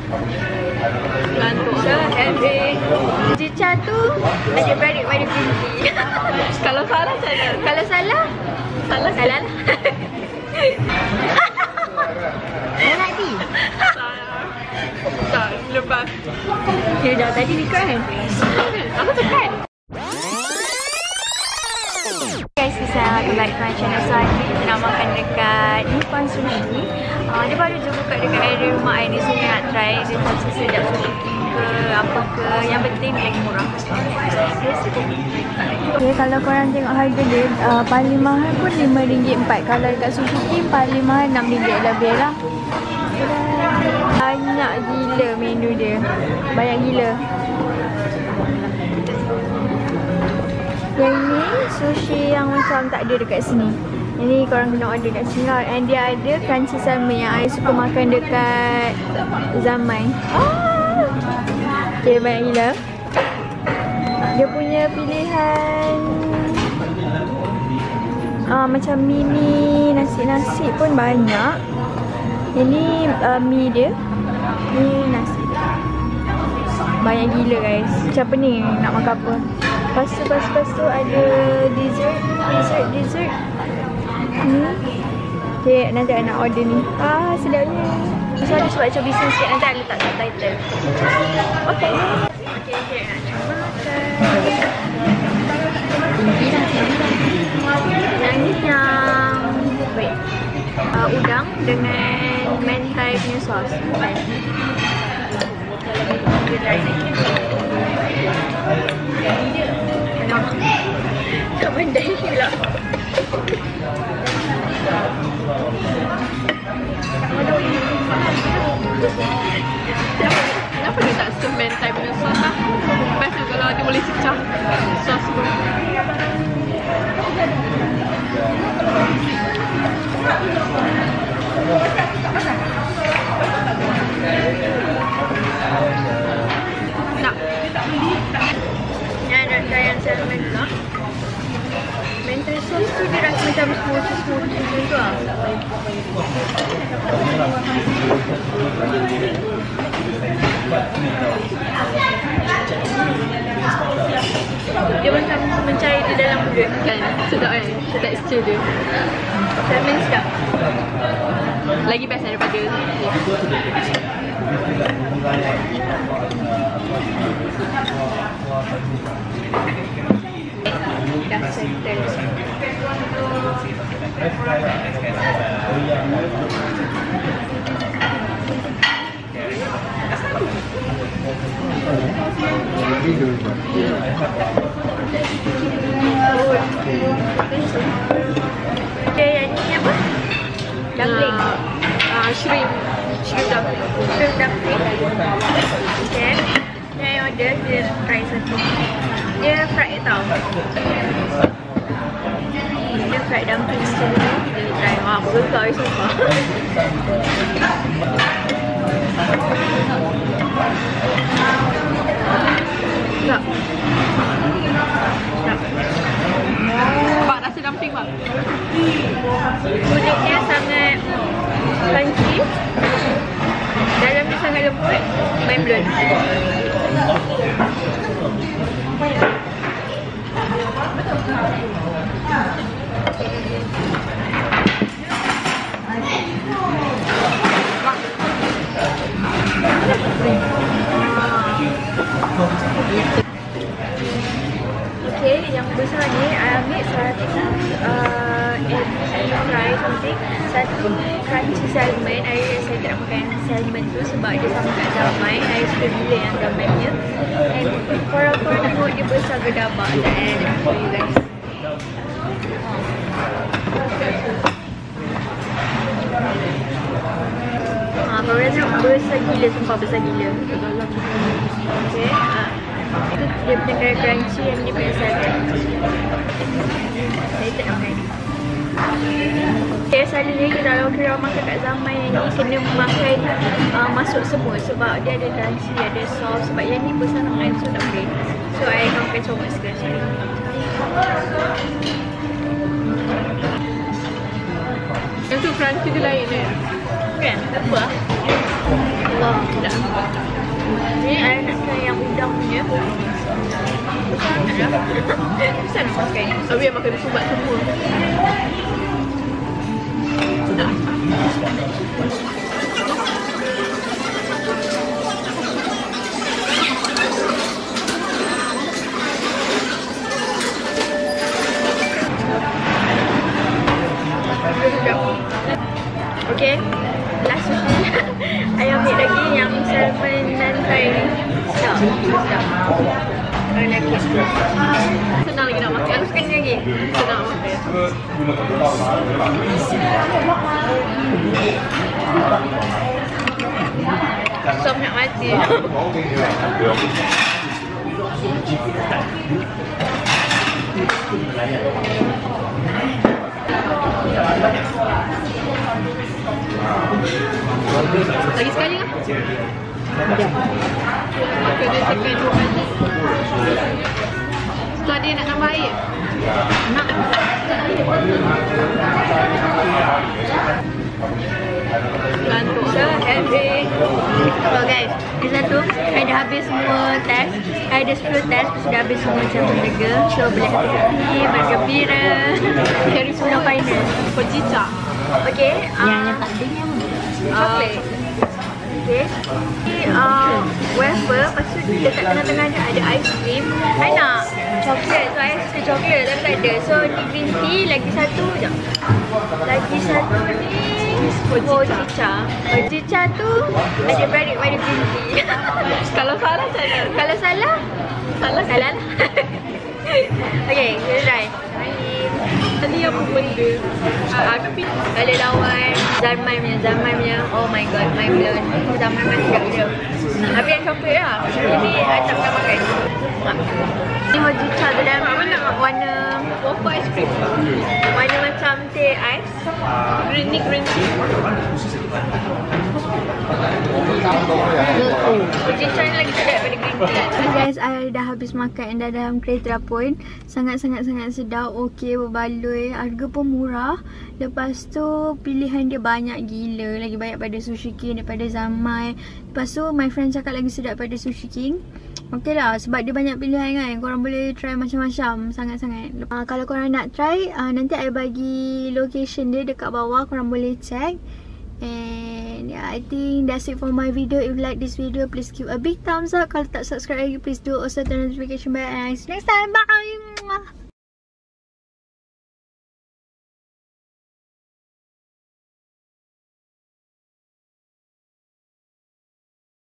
Ngantuk. So, every Cica tu adik-beradik pada tinggi. Kalau salah saya. Kalau salah, salah lah. Mana nanti? Tak, lepas. Ya dah, tadi record kan? Aku tekan. Guys, welcome back to my channel. So, hari ni kita nak makan dekat Nippon Sushi. Dia baru je buka dekat area rumah I ni. So, kita nak try dia macam sedap sushi ke apa ke. Yang penting dia lagi murah. Okay, kalau korang tengok harga dia, paling mahal pun RM5 4. Kalau dekat Sushi King paling mahal RM6 lebih lah. Banyak gila menu dia. Banyak gila. Yang ni sushi yang macam tak ada dekat sini. Yang ni korang kena order kat sini lah. And dia ada crunchy salmon yang I suka makan dekat Zamai. Okay, banyak gila. Dia punya pilihan macam mie nasi-nasi pun banyak. Yang ni mie dia. Ni nasi dia. Banyak gila guys. Macam pening nak makan apa. Lepas tu ada dessert. Okay, nanti I nak order ni. Sedapnya. So, ada sebab macam bisnes sikit, nanti I letak subtitle. Okay, nak makan. Yang ni yang udang dengan mentai punya sos. Tak pandai pula. Kenapa dia tak semen type punya sos lah? Best lah kalau dia boleh secah sos tu. Nak. Ni nak try yang salmon lah. Mentai sos tu dia rasa macam smoothie macam tu lah. Dia macam mencair di dalam mulut Kan? Sedap kan? Tekstur dia. salmon sedap. Lagi best daripada ni. Dah settle. Okay, yang ni apa? Dumpling. Shrimp dumpling. Shrimp dumpling. Okay. Yang order, dia try satu. Dia fried tau. Dia fried dumpling macam ni. Dia try. Wah, aku suka so far. Sedap. Bak rasa dumpling bak. Kulit dia sangat crunchy. Dalam dia sangat lembut. Mind blown. Okay, yang besar ni I ambil satu egg fry something, satu crunchy salmon. I rasa tak nak makan salmon tu sebab dia sama kat Zamai. I suka gila yang Zamai punya. And korang-korang tengok dia besar gedabak. Dan let me show you guys. Korang tengok besar gila, sumpah besar gila. Okay, itu dia punya kaya crunchy, yang ni punya salmon. Saya tak nak makan ni. Okay, selalunya kalau korang makan kat Zamai yang ni kena makan masuk semua sebab dia ada crunchy, ada sauce. Sebab yang ni besar sangat, so tak boleh. So I akan makan comot sekali. Sorry. Yang tu crunchy dia lain kan? Kan? Tak apa lah. Allah, tidak. Ni saya nak try yang udang punya. Bisa nak pakai. Tapi yang makan subat semua. Sudah. Okay, last sushi. I ambil lagi yang salmon dan Thai ni. Sedap. I like it. Senang lagi nak makan. Aku suka ni lagi. Senang nak makan. Sop nak mati. Lagi sekali kan? Makan dia second 2 kali. Setelah dia nak tambah air? Nak. Gantuk. So, every so guys, di satu, I dah habis semua test. I ada 10 test, sudah habis semua macam burger. So, boleh happy, bergembira. Dari semua final. Hojicha. Okay, yang tak ada yang coklat. Okay. Ni wafer, lepas tu dekat tengah-tengah dia ada ice cream. I nak coklat, so I suka coklat tapi tak ada. So, ni green tea, lagi satu jap. Lagi satu ni Hojicha. Hojicha tu ada beradik pada green tea. Kalau salah macam mana? Kalau salah, salah lah. Okay, kita try. Tadi apa benda? Aku pilih. Kalau lawan Zaman punya, oh my god, mind blown. Zaman masih kat dia. Tapi yang coklat lah. Ini I tak pernah makan. Ni Hojicha tu dalam warna Waffle ice cream. warna macam teh ais. Green tea. Hojicha ni lagi sedap daripada green tea. Guys, I dah habis makan dah dalam kereta pun. Sangat-sangat sedap. Okey, berbaloi. Harga pun murah. Lepas tu pilihan dia banyak gila. Lagi banyak pada Sushi King daripada Zamai. Lepas tu my friend cakap lagi sedap pada Sushi King. Okey lah, sebab dia banyak pilihan kan. Korang boleh try macam-macam. Sangat-sangat. Kalau korang nak try, nanti I bagi location dia dekat bawah. Korang boleh check. And yeah, I think that's it for my video. If you like this video, please give a big thumbs up. Kalau tak subscribe lagi, please do also turn notification bell. And I see you next time. Bye!